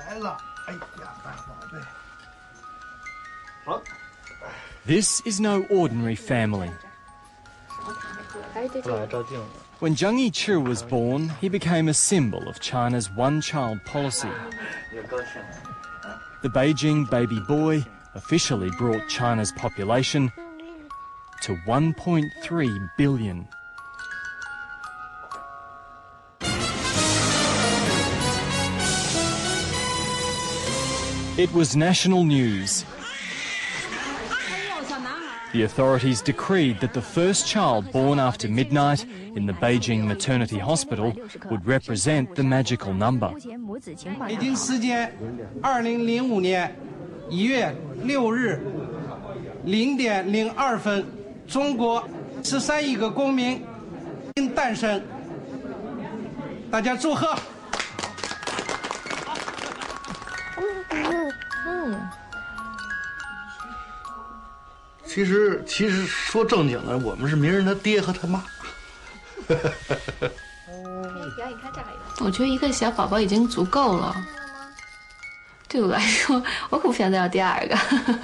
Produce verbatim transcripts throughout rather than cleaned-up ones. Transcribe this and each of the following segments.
来了，哎呀，大宝贝。 好。 This is no ordinary family. When Zhang Yichi was born, he became a symbol of China's one-child policy. The Beijing baby boy officially brought China's population to one point three billion. It was national news. The authorities decreed that the first child born after midnight in the Beijing maternity hospital would represent the magical number. 北京时间二零零五年一月六日零点零二分，中国十三亿个公民诞生，大家祝贺！ 嗯。 其实，其实说正经的，我们是名人他爹和他妈。 我觉得一个小宝宝已经足够了。对我来说，我可不想再要第二个。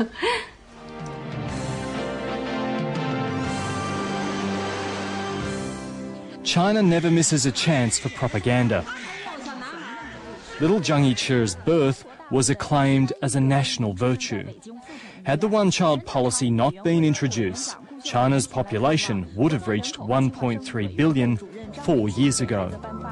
China never misses a chance for propaganda. Little Zhang Yichi's birth was acclaimed as a national virtue. Had the one-child policy not been introduced, China's population would have reached one point three billion four years ago.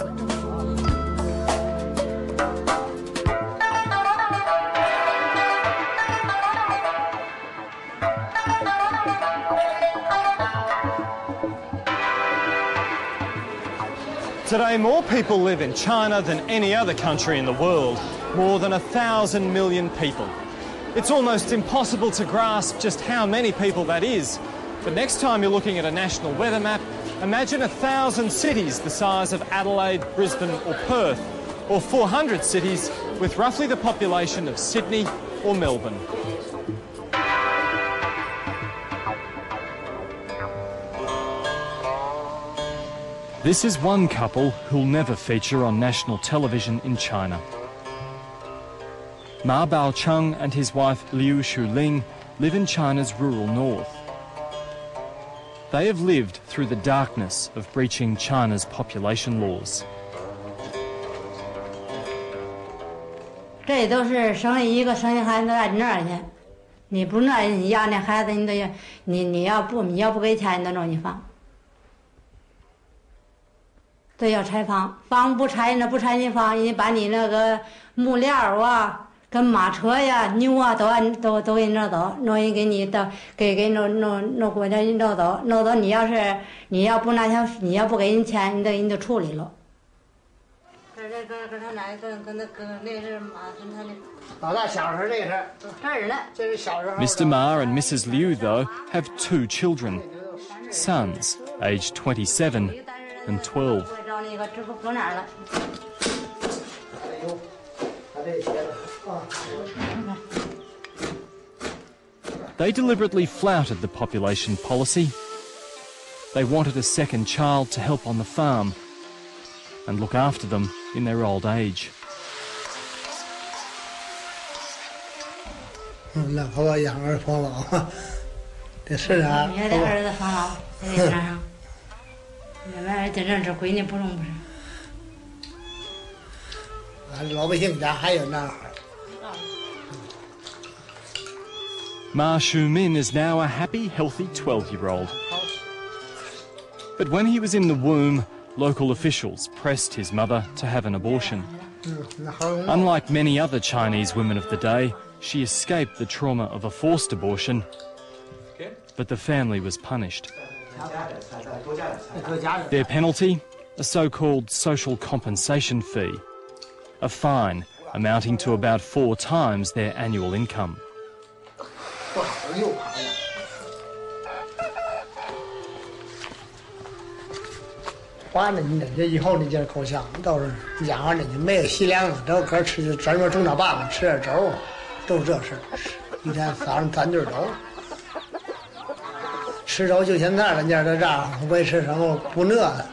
Today, more people live in China than any other country in the world, more than a thousand million people. It's almost impossible to grasp just how many people that is. But next time you're looking at a national weather map, imagine a thousand cities the size of Adelaide, Brisbane or Perth, or four hundred cities with roughly the population of Sydney or Melbourne. This is one couple who'll never feature on national television in China. Ma Baocheng and his wife Liu Shuling live in China's rural north. They have lived through the darkness of breaching China's population laws. 这都是生一个生一孩子在那儿去，你不那你要那孩子你都要你你要不你要不给钱你都让你放，都要拆房，房不拆那不拆你房，你把你那个木料啊。 跟马车呀、牛啊都都都给你弄走，弄人给你到给给弄弄弄国家给你弄走，弄走你要是你要不拿钱，你要不给人钱，你得你就处理了。这这跟跟他奶跟跟那跟那是马跟他那老大小时候这是这儿呢，这是小时候。 Mister Ma and Missus Liu, though, have two children, sons aged twenty-seven and twelve. They deliberately flouted the population policy. They wanted a second child to help on the farm and look after them in their old age. 那好吧，养儿防老，这是啊。 也得儿子防老，也得那上。那玩意儿在这这闺女不中不是。 俺老百姓家还有那。 Ma Shumin is now a happy, healthy twelve-year-old. But when he was in the womb, local officials pressed his mother to have an abortion. Unlike many other Chinese women of the day, she escaped the trauma of a forced abortion, but the family was punished. Their penalty? A so-called social compensation fee, a fine amounting to about four times their annual income. 不好又跑了。完了，你这这以后你这口香都是养着你没有细粮，这个吃专门种点粑粑，吃点粥，都是这事儿。一天早上三顿粥，吃粥就现在了，你这这样维持生活不饿了。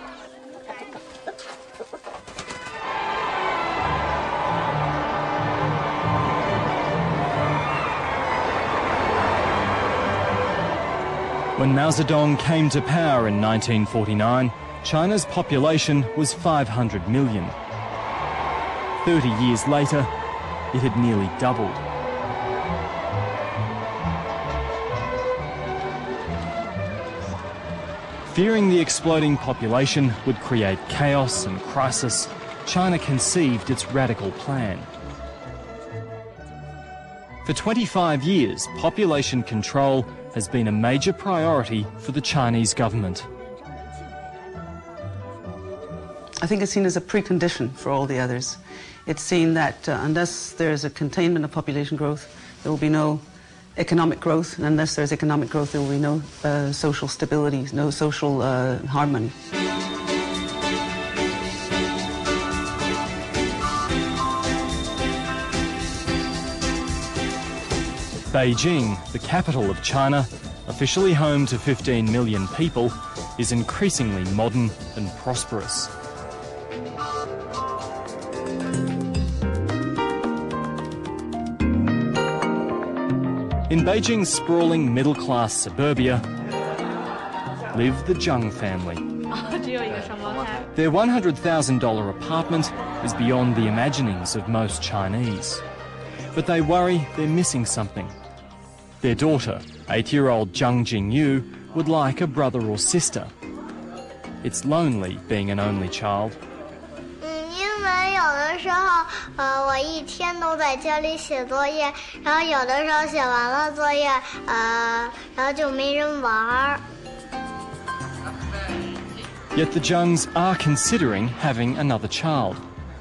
When Mao Zedong came to power in nineteen forty-nine, China's population was five hundred million. Thirty years later, it had nearly doubled. Fearing the exploding population would create chaos and crisis, China conceived its radical plan. For twenty-five years, population control has been a major priority for the Chinese government. I think it's seen as a precondition for all the others. It's seen that uh, unless there's a containment of population growth, there will be no economic growth, and unless there's economic growth, there will be no uh, social stability, no social uh, harmony. Beijing, the capital of China, officially home to fifteen million people, is increasingly modern and prosperous. In Beijing's sprawling middle-class suburbia live the Zhang family. Their one hundred thousand dollar apartment is beyond the imaginings of most Chinese. But they worry they're missing something. Their daughter, eight-year-old Zhang Jingyu, would like a brother or sister. It's lonely being an only child. 因为有的时候，呃，我一天都在家里写作业，然后有的时候写完了作业，呃，然后就没人玩。 Yet the Zhangs are considering having another child.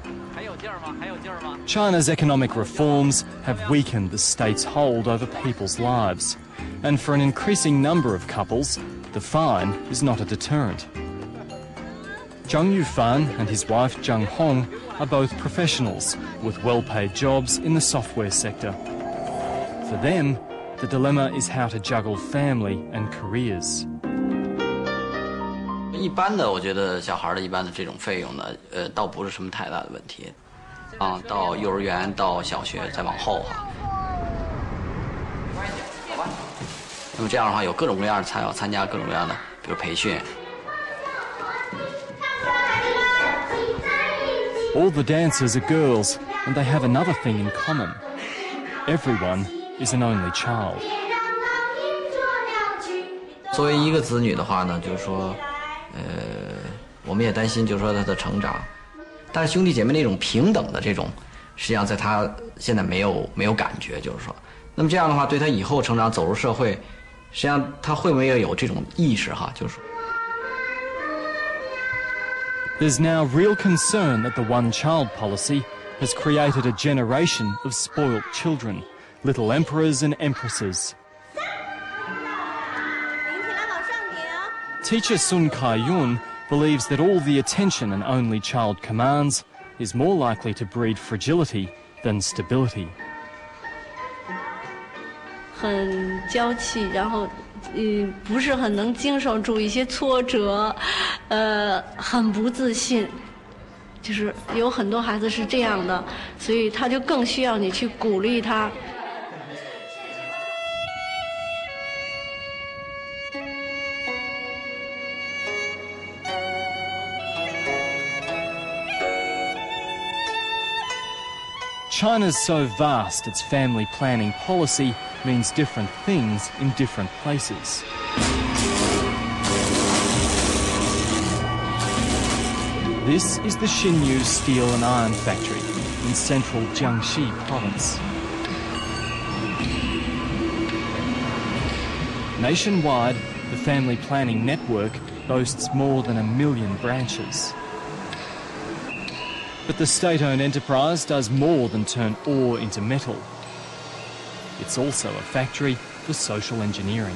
China's economic reforms have weakened the state's hold over people's lives. And for an increasing number of couples, the fine is not a deterrent. Zhang Yufan and his wife Zhang Hong are both professionals with well-paid jobs in the software sector. For them, the dilemma is how to juggle family and careers. 一般的，我觉得小孩的一般的这种费用呢，呃，倒不是什么太大的问题。啊，到幼儿园，到小学，再往后哈。那么这样的话，有各种各样的才要参加各种各样的，比如培训。 All the dancers are girls, and they have another thing in common. Everyone is an only child. 作为一个子女的话呢，就是说，呃，我们也担心，就是说他的成长。但是兄弟姐妹那种平等的这种，实际上在他现在没有没有感觉，就是说，那么这样的话，对他以后成长走入社会，实际上他会不会有这种意识哈？就是说。 There's now real concern that the one-child policy has created a generation of spoilt children, little emperors and empresses. Teacher Sun Kai-yun believes that all the attention an only child commands is more likely to breed fragility than stability. 很娇气，然后。 嗯，不是很能经受住一些挫折，呃，很不自信，就是有很多孩子是这样的，所以他就更需要你去鼓励他。 China's so vast, its family planning policy means different things in different places. This is the Xinyu Steel and Iron Factory in central Jiangxi province. Nationwide, the family planning network boasts more than a million branches. But the state-owned enterprise does more than turn ore into metal. It's also a factory for social engineering.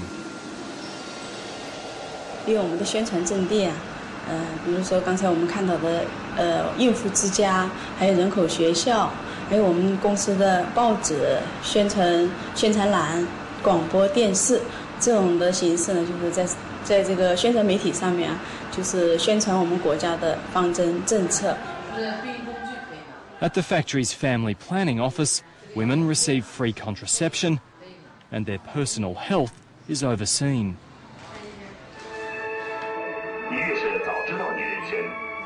因为我们的宣传阵地啊，呃，比如说刚才我们看到的，呃，孕妇之家，还有人口学校，还有我们公司的报纸、宣传宣传栏、广播电视这种的形式呢，就是在在这个宣传媒体上面啊，就是宣传我们国家的方针政策。 At the factory's family planning office, women receive free contraception and their personal health is overseen.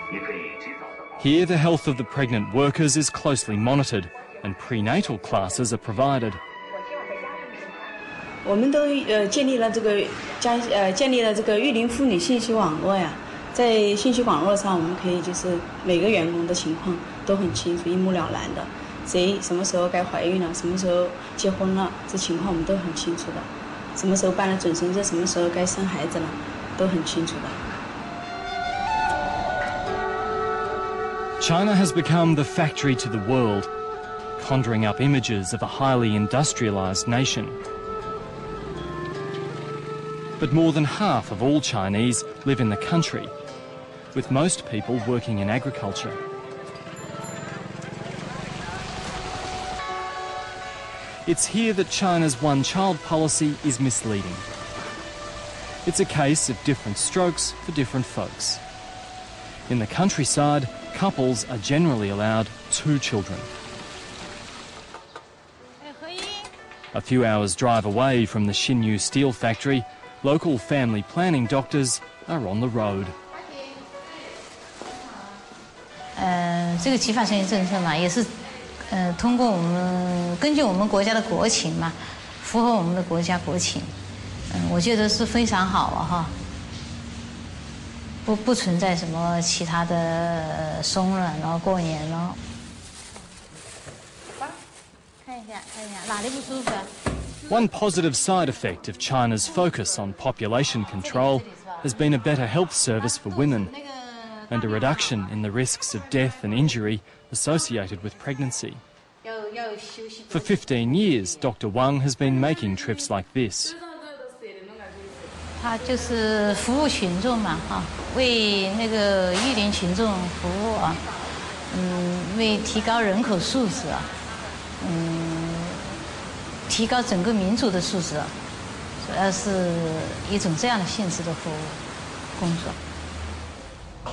Here, the health of the pregnant workers is closely monitored, and prenatal classes are provided. 我们都呃建立了这个家呃建立了这个育龄妇女信息网络呀，在信息网络上，我们可以就是每个员工的情况都很清楚，一目了然的，谁什么时候该怀孕了，什么时候结婚了，这情况我们都很清楚的，什么时候办了准生证，什么时候该生孩子了，都很清楚的。 China has become the factory to the world, conjuring up images of a highly industrialized nation. But more than half of all Chinese live in the country, with most people working in agriculture. It's here that China's one-child policy is misleading. It's a case of different strokes for different folks. In the countryside, couples are generally allowed two children. A few hours' drive away from the Xinyu steel factory, local family planning doctors are on the road. 呃，这个计划生育政策嘛，也是呃通过我们根据我们国家的国情嘛，符合我们的国家国情。嗯、呃，我觉得是非常好啊哈。不不存在什么其他的松软了，过年了。看一下，看一下哪里不舒服啊？ One positive side effect of China's focus on population control has been a better health service for women and a reduction in the risks of death and injury associated with pregnancy. For fifteen years, Doctor Wang has been making trips like this. 他就是服务群众嘛，哈，为那个育龄群众服务啊，嗯，为提高人口素质啊，嗯。 提高整个民族的素质，主要是一种这样的性质的服务工作。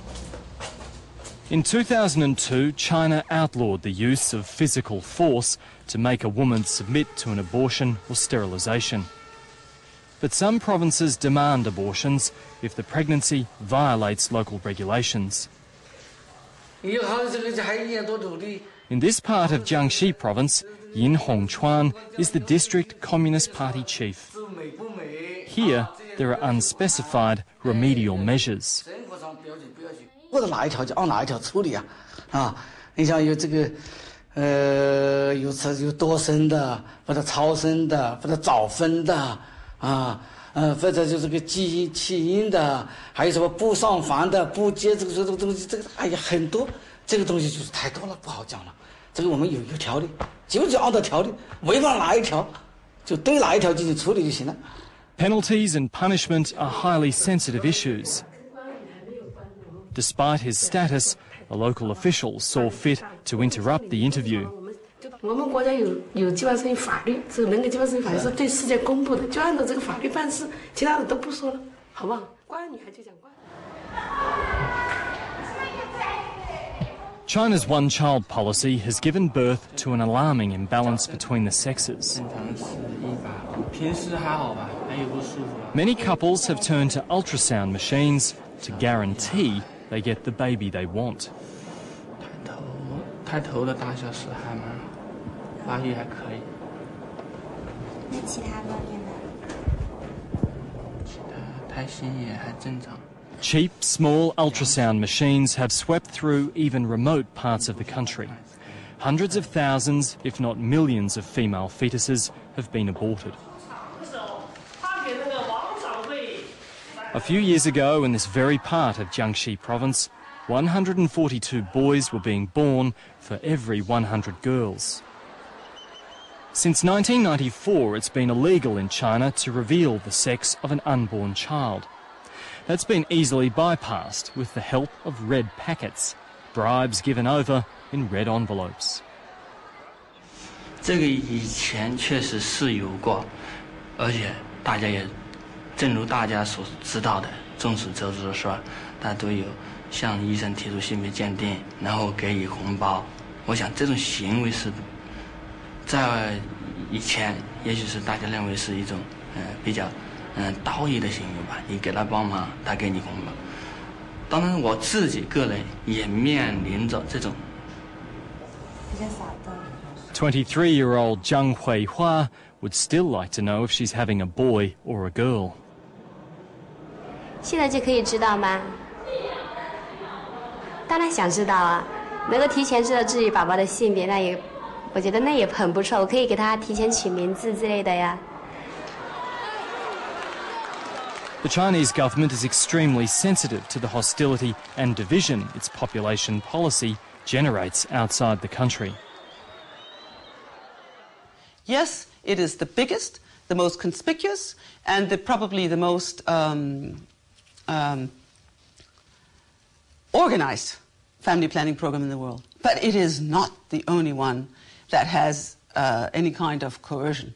In two thousand two, China outlawed the use of physical force to make a woman submit to an abortion or sterilisation. But some provinces demand abortions if the pregnancy violates local regulations. In this part of Jiangxi province, Yin Hongchuan is the district Communist Party chief. Here, there are unspecified remedial measures. 或者哪一条就按哪一条处理啊，啊，你像有这个，呃，有有多生的，或者超生的，或者早分的，啊，呃，或者就是个基因弃婴的，还有什么不上房的，不接这个这个东西，这个哎呀很多，这个东西就是太多了，不好讲了。这个我们有有条例，就就按照条例，违反哪一条，就对哪一条进行处理就行了。 Penalties and punishment are highly sensitive issues. Despite his status, a local official saw fit to interrupt the interview. 我们国家有有计划生育法律，这个人口计划生育法律是对世界公布的，就按照这个法律办事，其他的都不说了，好不好？关女孩就讲关。 China's one-child policy has given birth to an alarming imbalance between the sexes. Many couples have turned to ultrasound machines to guarantee they get the baby they want. 抬头的大小是还蛮，发育还可以。 那其他方面呢？ 其他胎心也还正常。 Cheap, small ultrasound machines have swept through even remote parts of the country. Hundreds of thousands, if not millions, of female fetuses have been aborted. A few years ago, in this very part of Jiangxi province, one hundred forty-two boys were being born for every one hundred girls. Since nineteen ninety-four, it's been illegal in China to reveal the sex of an unborn child. That's been easily bypassed with the help of red packets, bribes given over in red envelopes. 这个以前确实是有过，而且大家也，正如大家所知道的，众所周知的是吧？大家都有向医生提出性别鉴定，然后给予红包。我想这种行为是，在以前也许是大家认为是一种呃比较嗯道义的行为吧。你给他帮忙，他给你红包。 当然我自己个人也面临着这种。 twenty-three-year-old Zhang Huihua would still like to know if she's having a boy or a girl. 现在就可以知道吗？当然想知道啊，能够提前知道自己宝宝的性别，那也，我觉得那也很不错。我可以给他提前取名字之类的呀。 The Chinese government is extremely sensitive to the hostility and division its population policy generates outside the country. Yes, it is the biggest, the most conspicuous, and the, probably the most um, um, organized family planning program in the world. But it is not the only one that has uh, any kind of coercion.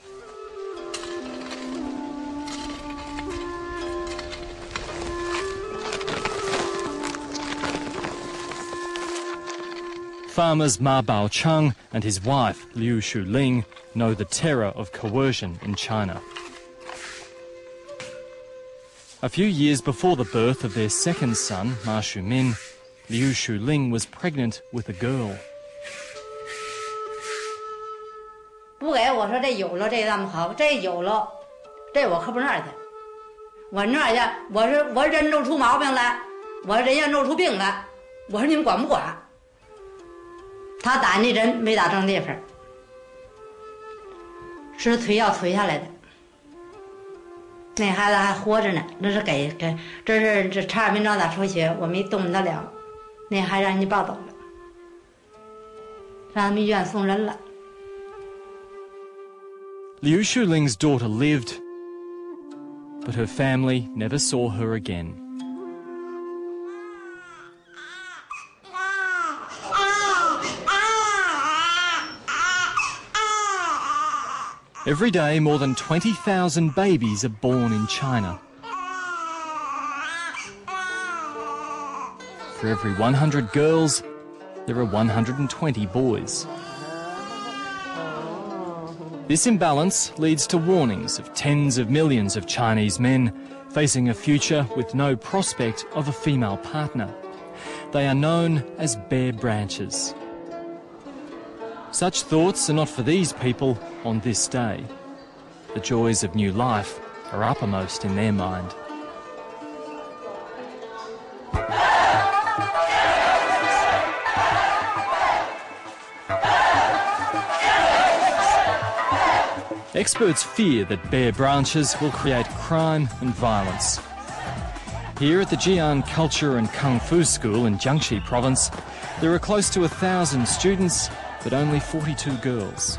Farmers Ma Baocheng and his wife Liu Shuling know the terror of coercion in China. A few years before the birth of their second son, Ma Shumin, Liu Shuling was pregnant with a girl. 不给我说这有了这那么好，这有了，这我可不那儿去。我那儿去，我是我人弄出毛病来，我人家弄出病来，我说你们管不管？他打那针没打正地方，是腿要腿下来的。那孩子还活着呢，那是给给，这是这差点没让他出血，我没动得了，那还让人家抱走了，让他们医院送人了。 Liu Shuling's daughter lived, but her family never saw her again. Every day, more than twenty thousand babies are born in China. For every one hundred girls, there are one hundred twenty boys. This imbalance leads to warnings of tens of millions of Chinese men facing a future with no prospect of a female partner. They are known as bare branches. Such thoughts are not for these people on this day. The joys of new life are uppermost in their mind. Experts fear that bare branches will create crime and violence. Here at the Jian Culture and Kung Fu School in Jiangxi Province, there are close to a thousand students, but only forty-two girls.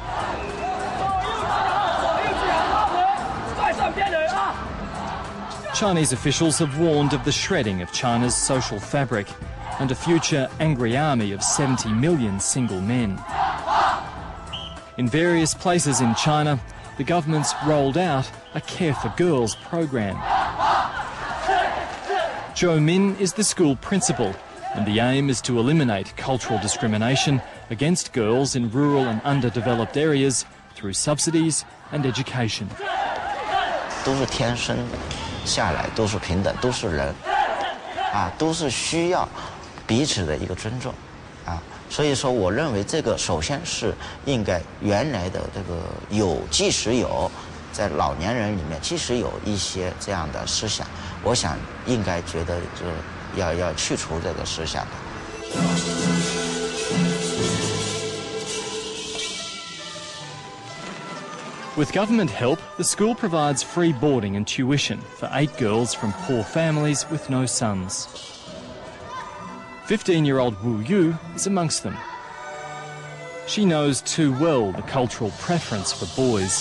Chinese officials have warned of the shredding of China's social fabric and a future angry army of seventy million single men. In various places in China, the government's rolled out a Care for Girls program. Zhou Min is the school principal, and the aim is to eliminate cultural discrimination against girls in rural and underdeveloped areas through subsidies and education. 都是天生下来都是平等，都是人，啊，都是需要彼此的一个尊重，啊，所以说我认为这个首先是应该原来的这个有，即使有，在老年人里面即使有一些这样的思想，我想应该觉得就要要去除这个思想的。 With government help, the school provides free boarding and tuition for eight girls from poor families with no sons. fifteen-year-old Wu Yu is amongst them. She knows too well the cultural preference for boys.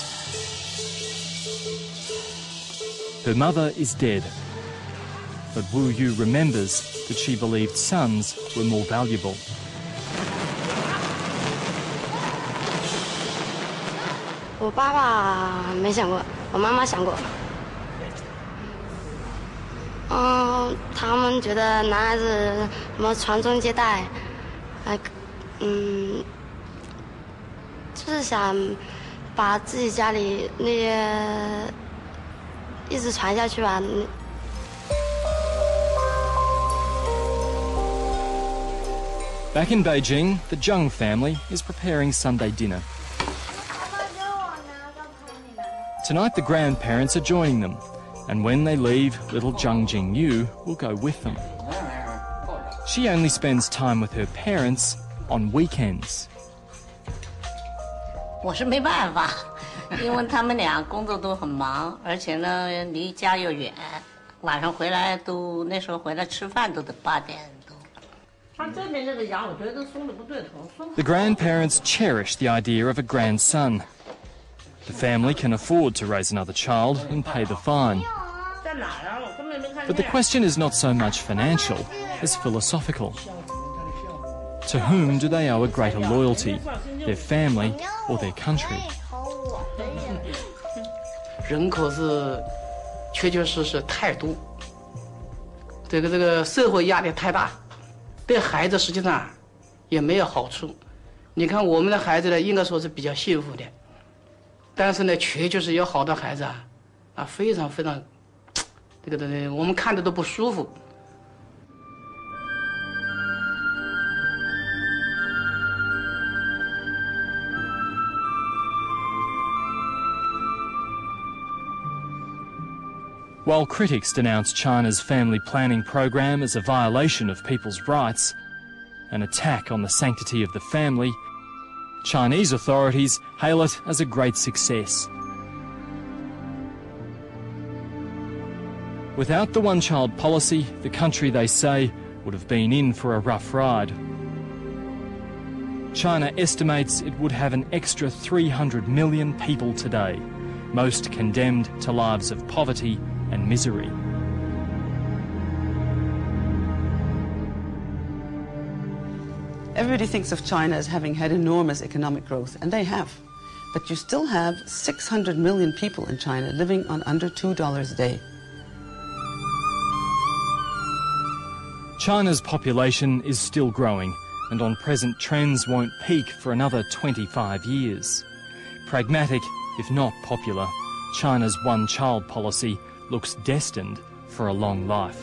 Her mother is dead, but Wu Yu remembers that she believed sons were more valuable. 我爸爸没想过，我妈妈想过。嗯，他们觉得男孩子什么传宗接代，哎，嗯，就是想把自己家里那些一直传下去吧。 Back in Beijing, the Zheng family is preparing Sunday dinner. Tonight, the grandparents are joining them, and when they leave, little Zheng Jingyu will go with them. She only spends time with her parents on weekends. 我是没办法，因为他们俩工作都很忙，而且呢离家又远，晚上回来都那时候回来吃饭都得八点多。他这边这个羊，我觉得松的不对头。 The grandparents cherish the idea of a grandson. The family can afford to raise another child and pay the fine. But the question is not so much financial as philosophical. To whom do they owe a greater loyalty, their family or their country? 人口是确确实实太多，这个这个社会压力太大，对孩子实际上也没有好处。你看我们的孩子呢，应该说是比较幸福的，但是呢，确确实有好多孩子啊，啊非常非常，这个这个我们看着都不舒服。 While critics denounce China's family planning program as a violation of people's rights, an attack on the sanctity of the family, Chinese authorities hail it as a great success. Without the one-child policy, the country, they say, would have been in for a rough ride. China estimates it would have an extra three hundred million people today, most condemned to lives of poverty and misery. Everybody thinks of China as having had enormous economic growth, and they have. But you still have six hundred million people in China living on under two dollars a day. China's population is still growing, and on present trends won't peak for another twenty-five years. Pragmatic, if not popular, China's one-child policy looks destined for a long life.